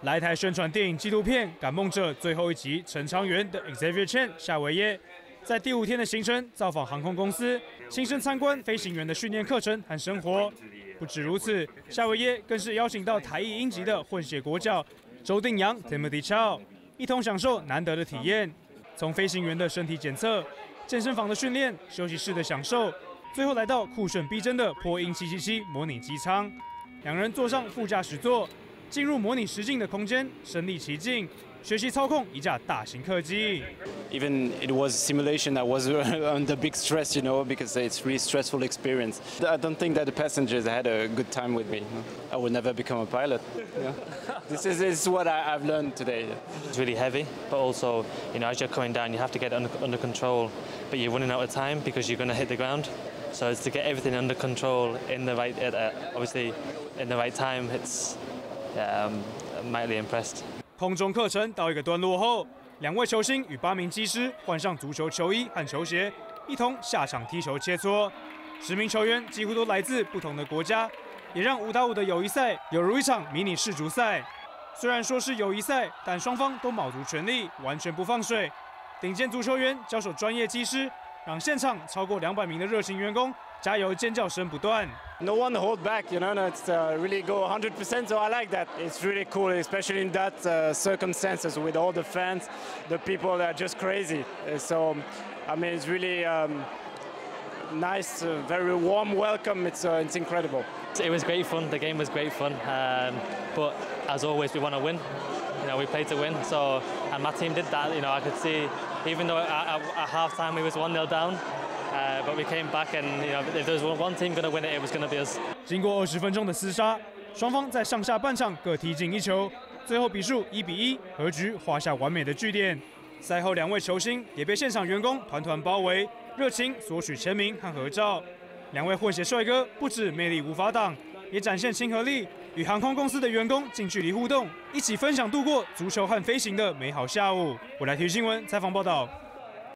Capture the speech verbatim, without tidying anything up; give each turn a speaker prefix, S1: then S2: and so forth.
S1: 来台宣传电影纪录片《赶梦者》最后一集，陈昌元的 Xavier Chen 夏维耶，在第五天的行程造访航空公司，亲身参观飞行员的训练课程和生活。不止如此，夏维耶更是邀请到台裔英籍的混血国脚周定洋 Timothy Chow， 一同享受难得的体验。从飞行员的身体检测、健身房的训练、休息室的享受，最后来到酷炫逼真的波音七七七模拟机舱，两人坐上副驾驶座。 进入模拟实境的空间，身临其境，学习操控一架大型客机。
S2: Even it was simulation that was under big stress, you know, because it's really stressful experience. I don't think that the passengers had a good time with me. I would never become a pilot. Yeah. This is, this is what I, I've learned today.
S3: It's really heavy, but also, you know, as you're coming down, you have to get it under, under control, but you're running out of time because you're going to hit the ground. So it's to get everything under control in the right, uh, obviously, in the right time. It's Yeah, I'm mightily impressed.
S1: 空中课程到一个段落后，两位球星与八名机师换上足球球衣和球鞋，一同下场踢球切磋。十名球员几乎都来自不同的国家，也让五打五的友谊赛有如一场迷你世足赛。虽然说是友谊赛，但双方都卯足全力，完全不放水。顶尖足球员交手专业机师，让现场超过两百名的热情员工加油尖叫声不断。
S2: No one hold back, you know. It's uh, really go one hundred percent. So I like that. It's really cool, especially in that uh, circumstances with all the fans, the people that are just crazy. So, I mean, it's really um, nice, uh, very warm welcome. It's uh, it's incredible.
S3: It was great fun. The game was great fun. Um, but as always, we want to win. You know, we played to win. So, and my team did that. You know, I could see, even though at, at, at half time we was one nil down. Uh, but we came back, and you know, if there was one team going to win it, it was going to be us.
S1: 经过二十分钟的厮杀，双方在上下半场各踢进一球，最后比数一比一，和局画下完美的句点。赛后，两位球星也被现场员工团团包围，热情索取签名和合照。两位混血帅哥不止魅力无法挡，也展现亲和力，与航空公司的员工近距离互动，一起分享度过足球和飞行的美好下午。我来体育新闻采访报道。